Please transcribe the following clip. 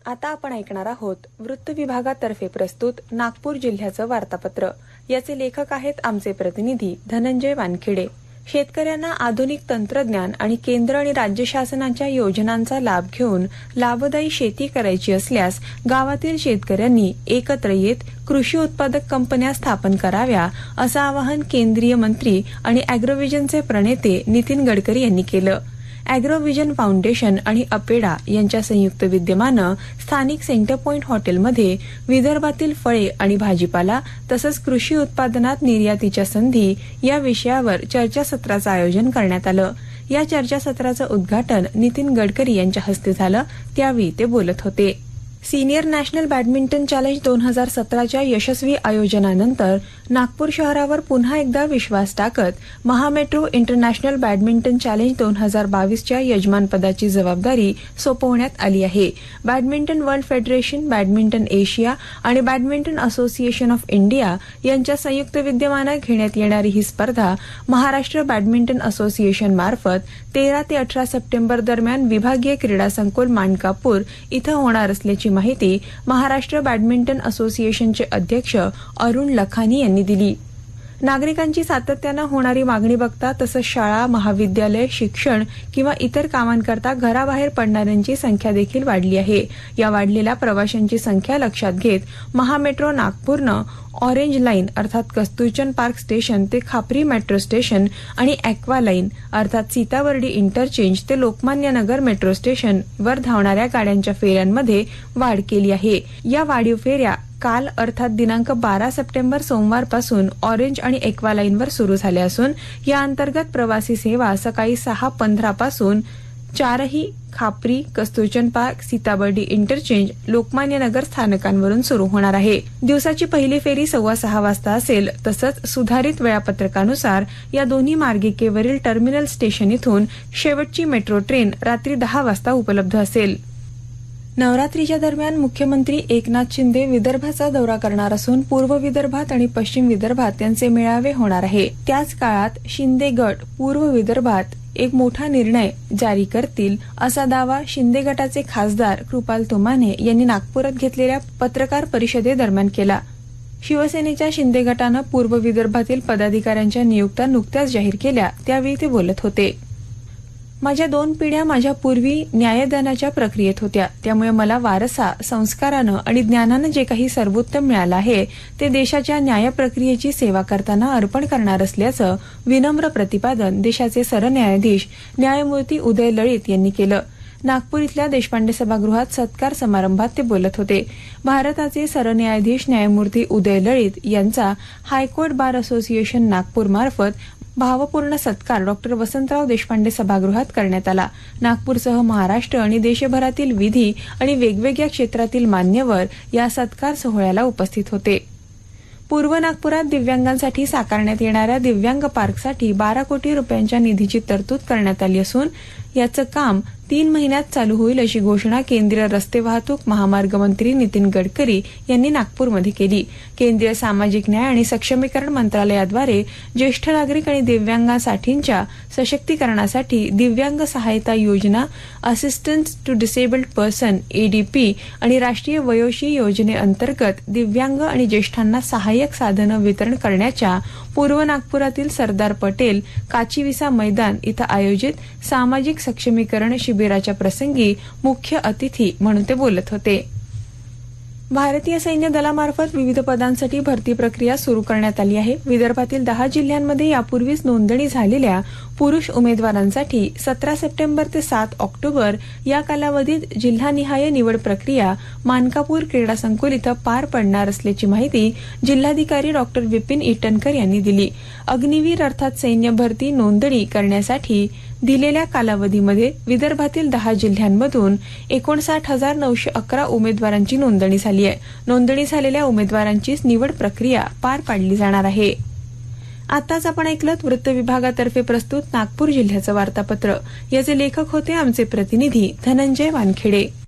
आता आपण ऐकणार आहोत वृत्त विभागातर्फे प्रस्तुत नागपूर जिल्ह्याचं वार्तापत्र. याचे लेखक आहेत आमचे प्रतिनिधी धनंजय वानखेडे. शेतकऱ्यांना आधुनिक तंत्रज्ञान आणि केंद्र आणि राज्य शासनाच्या योजनांचा लाभ घेऊन लाभदायी शेती करायची असल्यास गावातील शेतकऱ्यांनी एकत्र येत कृषी उत्पादक कंपन्या स्थापन कराव्या, असं आवाहन केंद्रीय मंत्री आणि अॅग्रोव्हिजनचे प्रणेते नितीन गडकरी यांनी केलं. अॅग्रोव्हिजन फाउंडेशन आणि अपेडा यांच्या संयुक्त विद्यमानं स्थानिक सेंटर पॉइंट हॉटेलमध्ये विदर्भातील फळे आणि भाजीपाला तसंच कृषी उत्पादनात निर्यातीच्या संधी या विषयावर चर्चासत्राचं आयोजन करण्यात आलं. या चर्चासत्राचं उद्घाटन नितीन गडकरी यांच्या हस्ते झालं, त्यावेळी ते बोलत होते. सिनियर नॅशनल बॅडमिंटन चॅलेंज 2017च्या यशस्वी आयोजनानंतर नागपूर शहरावर पुन्हा एकदा विश्वास टाकत महामेट्रो इंटरनॅशनल बॅडमिंटन चॅलेंज 2022च्या यजमानपदाची जबाबदारी सोपवण्यात आली आहे. Badminton world federation, badminton Asia आणि बॅडमिंटन असोसिएशन ऑफ इंडिया यांच्या संयुक्त विद्यमानं घेण्यात येणारी ही स्पर्धा महाराष्ट्र बॅडमिंटन असोसिएशन मार्फत 13 ते 18 सप्टेंबर दरम्यान विभागीय क्रीडा संकुल मानकापूर इथं होणार असल्याची माहिती महाराष्ट्र बॅडमिंटन असोसिएशनचे अध्यक्ष अरुण लखानी यांनी दिली. नागरिकांची सातत्यानं होणारी मागणी बघता तसंच शाळा, महाविद्यालय, शिक्षण किंवा इतर कामांकरता घराबाहेर पडणाऱ्यांची संख्या देखील वाढली आहे. या वाढलेल्या प्रवाशांची संख्या लक्षात घेत महामेट्रो नागपूरनं ऑरेंज लाईन अर्थात कस्तुरचंद पार्क स्टेशन ते खापरी मेट्रो स्टेशन आणि ॲक्वा लाईन अर्थात सीताबर्डी इंटरचेंज ते लोकमान्य नगर मेट्रो स्टेशन वर धावणाऱ्या गाड्यांच्या फेऱ्यांमध्ये वाढ केली आहे. या वाढीव फेऱ्या काल अर्थात दिनांक 12 सप्टेंबर सोमवारपासून ऑरेंज आणि ॲक्वा लाईनवर सुरू झाल्या असून या अंतर्गत प्रवासी सेवा सकाळी 6:15 पासून 4ही खापरी, कस्तुरचंद पार्क, सीताबर्डी इंटरचेंज, लोकमान्य नगर स्थानकांवरून सुरू होणार आहे. दिवसाची पहिली फेरी 6:15 वाजता असेल. तसंच सुधारित वेळापत्रकानुसार या दोन्ही मार्गिकेवरील टर्मिनल स्टेशन इथून शेवटची मेट्रो ट्रेन रात्री 10 वाजता उपलब्ध असेल. नवरात्रीच्या दरम्यान मुख्यमंत्री एकनाथ शिंदे विदर्भाचा दौरा करणार असून पूर्व विदर्भात आणि पश्चिम विदर्भात त्यांचे मेळावे होणार आहे. त्याच काळात शिंदे गट पूर्व विदर्भात एक मोठा निर्णय जारी करतील, असा दावा शिंदे गटाचे खासदार कृपाल तुमाने यांनी नागपुरात घेतलेल्या पत्रकार परिषदेदरम्यान केला. शिवसेनेच्या शिंदे गटानं पूर्व विदर्भातील पदाधिकाऱ्यांच्या नियुक्त्या नुकत्याच जाहीर केल्या, त्यावेळी ते बोलत होते. माझ्या 2 पिढ्या माझ्या पूर्वी न्यायदानाच्या प्रक्रियेत होत्या, त्यामुळे मला वारसा, संस्कारानं आणि ज्ञानानं जे काही सर्वोत्तम मिळालं आहे ते देशाच्या न्याय प्रक्रियेची सेवा करताना अर्पण करणार असल्याचं विनम्र प्रतिपादन देशाचे सरन्यायाधीश न्यायमूर्ती उदय लळित यांनी केलं. नागपूर इथल्या देशपांडे सभागृहात सत्कार समारंभात ते बोलत होते. भारताचे सरन्यायाधीश न्यायमूर्ती उदय लळित यांचा हायकोर्ट बार असोसिएशन नागपूर मार्फत भावपूर्ण सत्कार डॉ. वसंतराव देशपांडे सभागृहात करण्यात आला. नागपूरसह महाराष्ट्र आणि देशभरातील विधी आणि वेगवेगळ्या क्षेत्रातील मान्यवर या सत्कार सोहळ्याला उपस्थित होते. पूर्व नागपुरात दिव्यांगांसाठी साकारण्यात येणाऱ्या दिव्यांग पार्कसाठी 12 कोटी रुपयांच्या निधीची तरतूद करण्यात आली असून याचं काम 3 महिन्यात चालू होईल, अशी घोषणा केंद्रीय रस्ते वाहतूक महामार्ग मंत्री नितीन गडकरी यांनी नागपूरमध्ये केली. केंद्रीय सामाजिक न्याय आणि सक्षमीकरण मंत्रालयाद्वारे ज्येष्ठ नागरिक आणि दिव्यांगांसाठीच्या सशक्तीकरणासाठी दिव्यांग सहायता योजना, assistance to disabled person ADP आणि राष्ट्रीय वयोश्री योजनेअंतर्गत दिव्यांग आणि ज्येष्ठांना सहाय्यक साधनं वितरण करण्याच्या पूर्व नागपुरातील सरदार पटेल काचीविसा मैदान इथं आयोजित सामाजिक सक्षमीकरण शिबिराच्या प्रसंगी मुख्य अतिथी म्हणून ते बोलत होते. भारतीय सैन्य दलामार्फत विविध पदांसाठी भरती प्रक्रिया सुरू करण्यात आली आहे. विदर्भातील 10 जिल्ह्यांमध्ये यापूर्वीच नोंदणी झालेल्या पुरुष उमेदवारांसाठी 17 सप्टेंबर ते 7 ऑक्टोबर या कालावधीत जिल्हानिहाय निवड प्रक्रिया मानकापूर क्रीडा संकुल इथं पार पडणार असल्याची माहिती जिल्हाधिकारी डॉ. विपिन ईटनकर यांनी दिली. अग्निवीर अर्थात सैन्य भरती नोंदणी करण्यासाठी दिलेल्या कालावधीमध्ये विदर्भातील 10 जिल्ह्यांमधून 59,911 उमेदवारांची नोंदणी झाली आहे. नोंदणी झालेल्या उमेदवारांचीच निवड प्रक्रिया पार पाडली जाणार आहे. आताच आपण ऐकलं वृत्त विभागातर्फे प्रस्तुत नागपूर जिल्ह्याचं वार्तापत्र. याचे लेखक होते आमचे प्रतिनिधी धनंजय वानखेडे.